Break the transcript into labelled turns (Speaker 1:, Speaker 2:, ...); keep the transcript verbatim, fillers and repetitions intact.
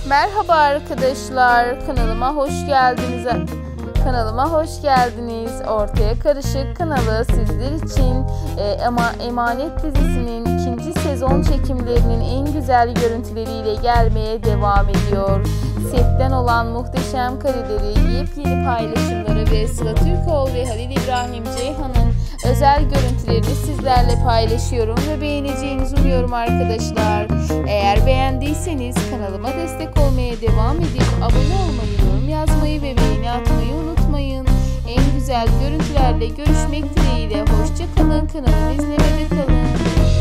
Speaker 1: Merhaba arkadaşlar, kanalıma hoş geldiniz. Kanalıma hoş geldiniz. Ortaya Karışık kanalı sizler için e, ama Emanet dizisinin ikinci sezon çekimlerinin en güzel görüntüleriyle gelmeye devam ediyor. Setten olan muhteşem kareleri, yepyeni paylaşımları ve Sıla Türkoğlu ve Halil İbrahim Ceyhan'ın özel görüntülerini sizlerle paylaşıyorum ve beğeneceğinizi umuyorum arkadaşlar. Eğer beğendiyseniz kanalıma destek olmaya devam edip abone olmayı, yorum yazmayı ve beğeni atmayı unutmayın. En güzel görüntülerle görüşmek dileğiyle. Hoşça kalın, kanalımı izlemede kalın.